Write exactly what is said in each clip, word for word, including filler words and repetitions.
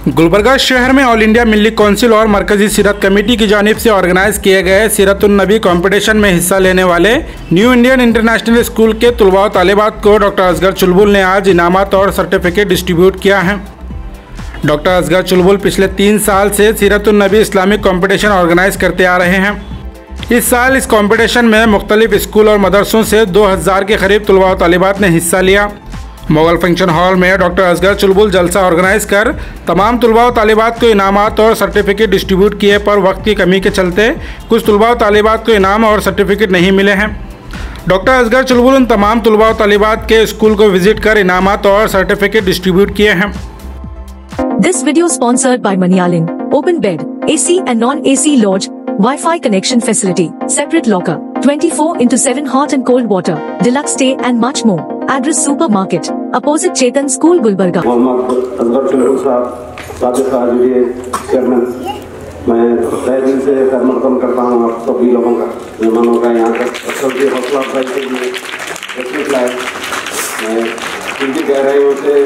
गुलबर्गा शहर में all India मिल्ली काउंसिल और मरकजी सीरत कमेटी की जानिब से ऑर्गेनाइज किए गए सीरतुन्नबी कंपटीशन में हिस्सा लेने वाले न्यू इंडियन इंटरनेशनल स्कूल के तुलबा और तालिबात को डॉक्टर असगर चुलबुल ने आज इनामात और सर्टिफिकेट डिस्ट्रीब्यूट किया है। डॉक्टर असगर चुलबुल पिछले तीन साल से सीरतुन्नबी इस्लामिक कंपटीशन ऑर्गेनाइज करते आ रहे हैं। इस साल इस कंपटीशन में मुख्तलिफ स्कूल और मदरसों से दो हज़ार के करीब तुलबा और तालिबात ने हिस्सा लिया। मुगल फंक्शन हॉल में डॉक्टर असगर चुलबुल जलसा ऑर्गेनाइज कर तमाम तुलबा और तालिबात को इनामात और सर्टिफिकेट डिस्ट्रीब्यूट किए, पर वक्त की कमी के चलते कुछ तुलबा और तालिबात को इनाम और सर्टिफिकेट नहीं मिले हैं। डॉक्टर असगर चुलबुल उन तमाम तुलबा और तालिबात के स्कूल को विजिट कर इनामात और सर्टिफिकेट डिस्ट्रीब्यूट किए हैं। This video sponsored by Manialing, open bed, A C and non-A C lodge, Wi-Fi connection facility, separate locker, twenty-four into seven hot and cold water, deluxe stay and much more. Address Supermarket, opposite Chetan School, Gulbarga. Mohammad Asghar Chulbul साहब, साबिक़ आज़िज़ chairman, मैं तहे दिल से खिदमत करता हूँ आप सभी लोगों का, मेहमानों का यहाँ तक सबकी हौसला अफजाई के लिए तशरीफ़ लाए। मैं उनकी गहराइयों से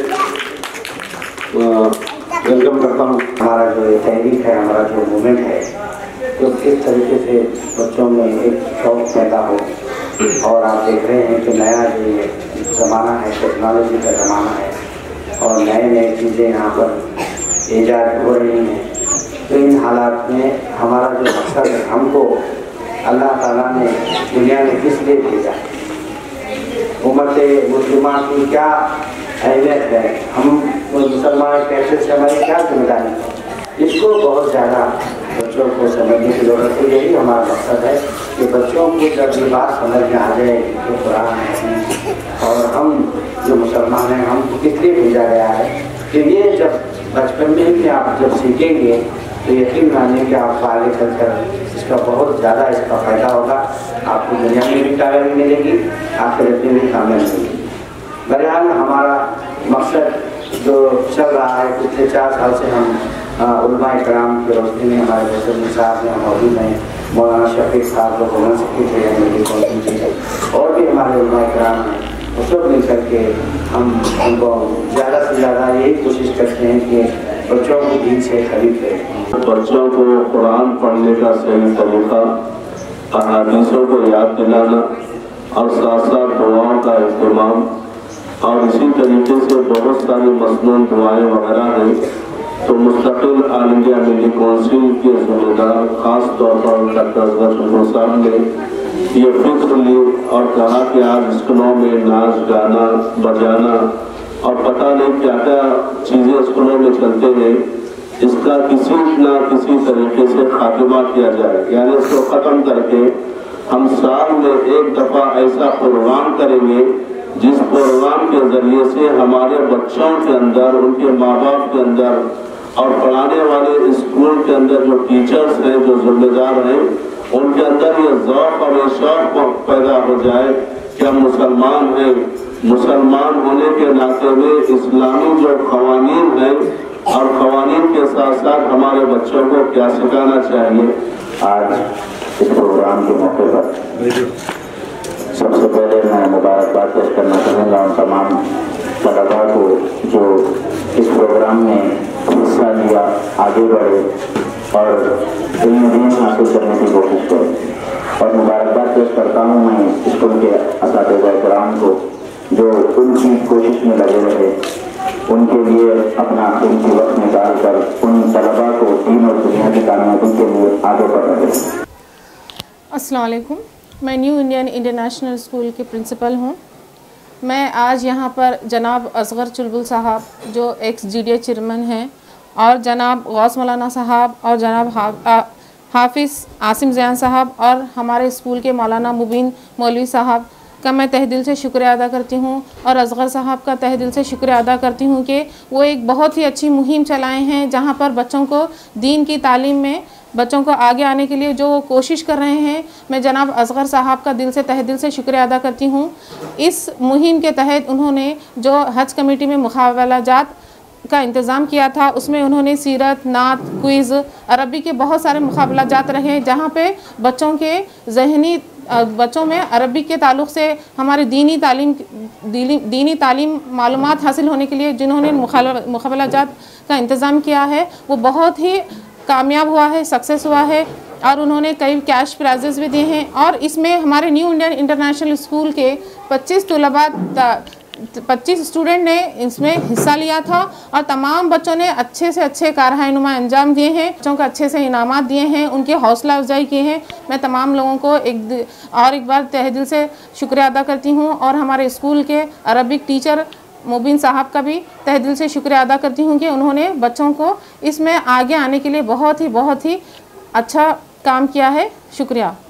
वेलकम करता हूँ। हमारा जो ये तहरीक है, हमारा जो मूवमेंट है, तो किस तरीके से बच्चों में एक शौक़ पैदा हो। और आप देख रहे हैं कि नया जो ये ज़माना है, टेक्नोलॉजी का ज़माना है और नए नए चीज़ें यहाँ पर ईजाद हो रही हैं। तो इन हालात में हमारा जो मकसद है, हमको अल्लाह ताला ने दुनिया में किस लिए भेजा, उम्मत मुस्लिमा की क्या अहमियत है, हम मुसलमान कैसे से हमारी क्या जिम्मेदारी है, इसको बहुत ज़्यादा बच्चों को समझने की ज़रूरत है। यही हमारा मकसद है कि बच्चों को जब ये बात समझ में आ जाए कि कुरान है और हम जो मुसलमान हैं हमको किस लिए भेजा गया है, कि ये जब बचपन में ही आप जब सीखेंगे तो यकीन मानिए कि आप आगे चलकर इसका बहुत ज़्यादा इसका फ़ायदा होगा। आपको दुनिया में भी कामयाबी मिलेगी, आखिरत में भी कामयाबी मिलेगी। बहरहाल हमारा मकसद जो चल रहा है, पिछले चार साल से हम उलमाए कराम की रोशनी में हमारे प्रेसिडेंट साहब में मौजूद हैं, मौलाना शफीक साहब जो गवर्नर सेक्रेटरी हैं मेरी कौंसिल के, और भी हमारे उलमाए कराम हैं, वो सब मिल करके हम उनको ज़्यादा से ज़्यादा यही कोशिश करते हैं कि बच्चों को दीन से खरीद लें। बच्चों को कुरान पढ़ने का सही तरीका, अहादीसों को याद दिलाना और साथ साथ दुआओं का इस्तेमाल, और इसी तरीके से बहुत सारी मसनून दुआएँ वगैरह हैं। तो मुस्तकिल ऑल इंडिया मिल्ली काउंसिल के जिम्मेदार खास तौर पर डॉक्टर असगर चुलबुल साहब ने ये फिक्र ली और कहा कि आज स्कूलों में नाच गाना बजाना और पता नहीं क्या क्या चीज़ें स्कूलों में चलते हैं, इसका किसी न किसी तरीके से खात्मा किया जाए, यानी इसको ख़त्म करके हम साल में एक दफ़ा ऐसा प्रोग्राम करेंगे जिस प्रोग्राम के ज़रिए से हमारे बच्चों के अंदर, उनके माँ बाप के अंदर और पढ़ाने वाले स्कूल के अंदर जो टीचर्स हैं, जो जिम्मेदार हैं, उनके अंदर ये ज़ौक़ और ये शौक़ पैदा हो जाए कि हम मुसलमान हैं। मुसलमान होने के नाते में इस्लामी जो क़वानीन हैं और क़वानीन के साथ साथ हमारे बच्चों को क्या सिखाना चाहिए। आज इस प्रोग्राम के मौके पर सबसे पहले मैं मुबारकबाद पेश करना चाहूँगा उन तमाम तलबा को जो इस प्रोग्राम में हिस्सा लिया, आगे बढ़े और इल्म दीन हासिल करने की कोशिश करें। और मुबारकबाद पेश करता हूँ मैं स्कूल के असातिज़ा इकराम को जो उनकी कोशिश में लगे रहे, उनके लिए अपना कीमती वक्त निकाल कर उन तलबा को दीन और दुनिया की कामयाबी के लिए आगे बढ़ रहे हैं। अस्सलाम वालेकुम, मैं न्यू इंडियन इंटरनेशनल स्कूल के प्रिंसिपल हूँ। मैं आज यहाँ पर जनाब असगर चुलबुल साहब जो ex G D A chairman हैं और जनाब गौस मौलाना साहब और जनाब हा, हाफिज़ आसिम ज़ियान साहब और हमारे स्कूल के मौलाना मुबीन मौलवी साहब का मैं तहे दिल से शुक्रिया अदा करती हूँ, और असगर साहब का तहे दिल से शुक्रिया अदा करती हूँ कि वो एक बहुत ही अच्छी मुहिम चलाए हैं जहाँ पर बच्चों को दीन की तालीम में बच्चों को आगे आने के लिए जो वो कोशिश कर रहे हैं। मैं जनाब असगर साहब का दिल से तहे दिल से शुक्रिया अदा करती हूँ। इस मुहिम के तहत उन्होंने जो हज कमेटी में मुकाबलाजात का इंतज़ाम किया था, उसमें उन्होंने सीरत, नात, क्विज़, अरबी के बहुत सारे मुकाबलाजात रहे जहाँ पे बच्चों के ज़हनी बच्चों में अरबी के ताल्लुक़ से हमारे दीनी तालीम दीनी, दीनी तालीम मालूमात हासिल होने के लिए जिन्होंने मुक़ाबलाजात का इंतज़ाम किया है वो बहुत ही कामयाब हुआ है, सक्सेस हुआ है और उन्होंने कई कैश प्राइजेस भी दिए हैं। और इसमें हमारे न्यू इंडियन इंटरनेशनल स्कूल के पच्चीस तलबा पच्चीस स्टूडेंट ने इसमें हिस्सा लिया था और तमाम बच्चों ने अच्छे से अच्छे कारनामा अंजाम दिए हैं, बच्चों को अच्छे से इनामात दिए हैं, उनकी हौसला अफजाई की है। मैं तमाम लोगों को एक और एक बार तहे दिल से शुक्रिया अदा करती हूँ और हमारे स्कूल के अरबिक टीचर मुबीन साहब का भी तहे दिल से शुक्रिया अदा करती हूँ कि उन्होंने बच्चों को इसमें आगे आने के लिए बहुत ही बहुत ही अच्छा काम किया है। शुक्रिया।